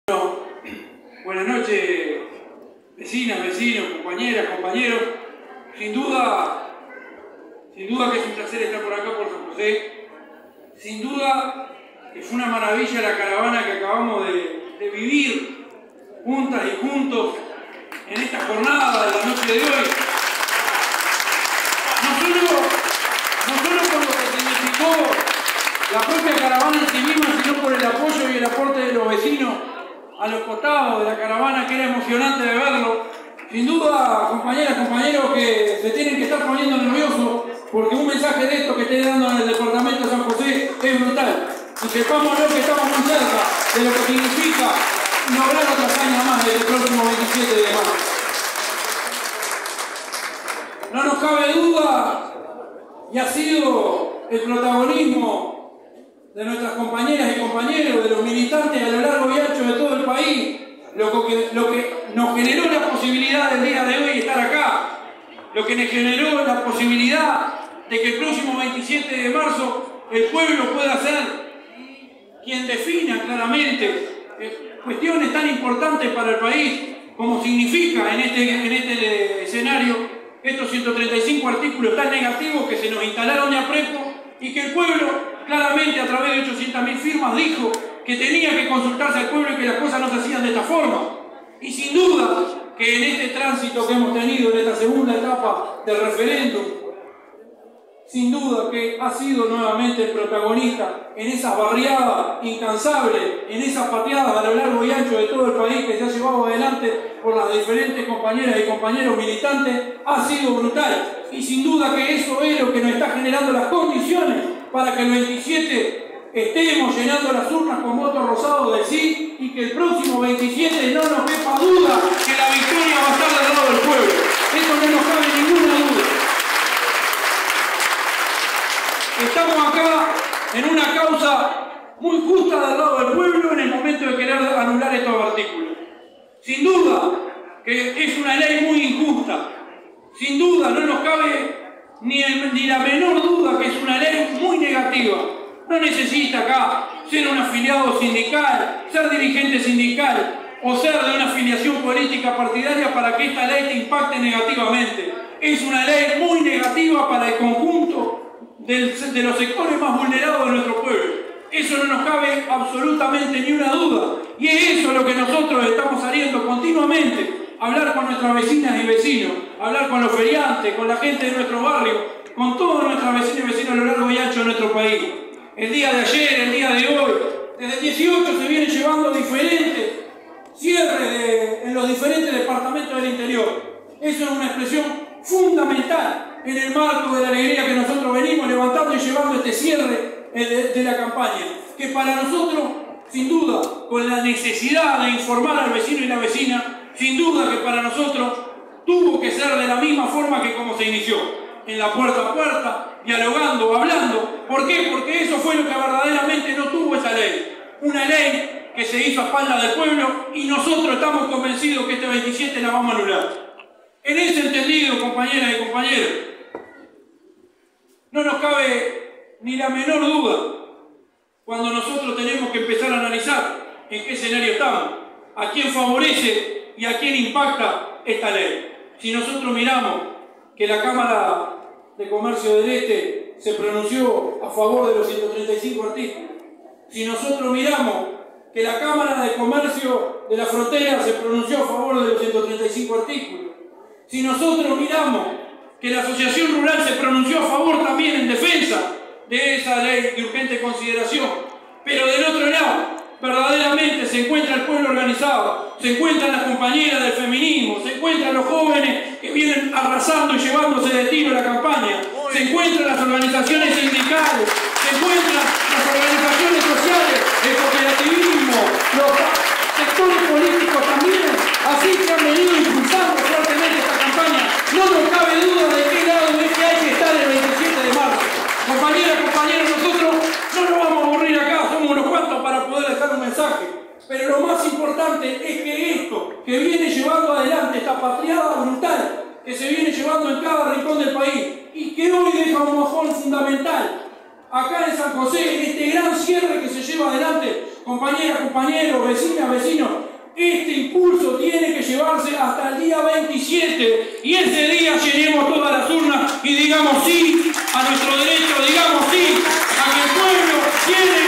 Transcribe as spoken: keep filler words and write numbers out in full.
Bueno, buenas noches, vecinas, vecinos, compañeras, compañeros. Sin duda, sin duda que es un placer estar por acá, por San José. Sin duda que fue una maravilla la caravana que acabamos de, de vivir juntas y juntos en esta jornada de la noche de hoy. No solo, no solo por lo que significó la propia caravana en sí misma, sino por el apoyo y el aporte de los vecinos a los costados de la caravana, que era emocionante de verlo. Sin duda, compañeras, compañeros, que se tienen que estar poniendo nerviosos, porque un mensaje de esto que esté dando en el departamento de San José es brutal. Y sepámoslo que estamos muy cerca de lo que significa lograr otra hazaña más desde el próximo veintisiete de marzo. No nos cabe duda, y ha sido el protagonismo de nuestras compañeras y compañeros, de los militantes a lo largo y ancho de todo el país, lo que, lo que nos generó la posibilidad del día de hoy estar acá, lo que nos generó la posibilidad de que el próximo veintisiete de marzo el pueblo pueda ser quien defina claramente eh, cuestiones tan importantes para el país como significa en este, en este escenario estos ciento treinta y cinco artículos tan negativos que se nos instalaron de a prepo y que el pueblo claramente a través de ochocientas mil firmas dijo que tenía que consultarse al pueblo y que las cosas no se hacían de esta forma. Y sin duda que en este tránsito que hemos tenido, en esta segunda etapa del referéndum, sin duda que ha sido nuevamente el protagonista en esas barriadas incansables, en esas pateadas a lo largo y ancho de todo el país que se ha llevado adelante por las diferentes compañeras y compañeros militantes, ha sido brutal. Y sin duda que eso es lo que nos está generando las condiciones para que el veintisiete estemos llenando las urnas con votos rosados de sí y que el próximo veintisiete no nos quepa duda que la victoria va a estar del lado del pueblo. Eso no nos cabe ninguna duda. Estamos acá en una causa muy justa del lado del pueblo en el momento de querer anular estos artículos. Sin duda que es una ley muy injusta. Sin duda no nos cabe ni, el, ni la menor duda que es una ley muy negativa. No necesita acá ser un afiliado sindical, ser dirigente sindical o ser de una afiliación política partidaria para que esta ley te impacte negativamente. Es una ley muy negativa para el conjunto del, de los sectores más vulnerados de nuestro pueblo. Eso no nos cabe absolutamente ni una duda. Y es eso lo que nosotros estamos saliendo continuamente. Hablar con nuestras vecinas y vecinos, hablar con los feriantes, con la gente de nuestro barrio, con todas nuestras vecinas y vecinos a lo largo y ancho de nuestro país. El día de ayer, el día de hoy, desde el dieciocho se vienen llevando diferentes cierres de, en los diferentes departamentos del interior. Eso es una expresión fundamental en el marco de la alegría que nosotros venimos levantando y llevando este cierre de, de la campaña. Que para nosotros, sin duda, con la necesidad de informar al vecino y la vecina, sin duda que para nosotros tuvo que ser de la misma forma que como se inició, en la puerta a puerta, dialogando, hablando. ¿Por qué? Porque eso fue lo que verdaderamente no tuvo esa ley. Una ley que se hizo a espaldas del pueblo y nosotros estamos convencidos que este veintisiete la vamos a anular. En ese entendido, compañeras y compañeros, no nos cabe ni la menor duda cuando nosotros tenemos que empezar a analizar en qué escenario estamos, a quién favorece y a quién impacta esta ley. Si nosotros miramos que la Cámara de Comercio del Este se pronunció a favor de los ciento treinta y cinco artículos, si nosotros miramos que la Cámara de Comercio de la Frontera se pronunció a favor de los ciento treinta y cinco artículos, si nosotros miramos que la Asociación Rural se pronunció a favor también en defensa de esa ley de urgente consideración, pero del otro lado verdaderamente se encuentra el pueblo organizado, se encuentran las compañeras del feminismo, se encuentran los jóvenes que vienen arrasando y llevándose de tiro la campaña, se encuentran las organizaciones sindicales, se encuentran las organizaciones sociales, el cooperativismo, los sectores políticos también, así que han venido impulsando fuertemente esta campaña. No nos cabe duda de qué lado es que hay que estar el veintisiete de marzo. Compañeras, compañeros, nosotros no nos vamos a aburrir acá, somos unos cuantos para poder dejar un mensaje. Pero lo más importante es que esto que viene llevando adelante, esta patriada brutal, que se viene llevando en cada rincón del país y que hoy deja un mojón fundamental acá en San José, en este gran cierre que se lleva adelante compañeras, compañeros, vecinas, vecinos, este impulso tiene que llevarse hasta el día veintisiete y ese día llenemos todas las urnas y digamos sí a nuestro derecho, digamos sí a que el pueblo tiene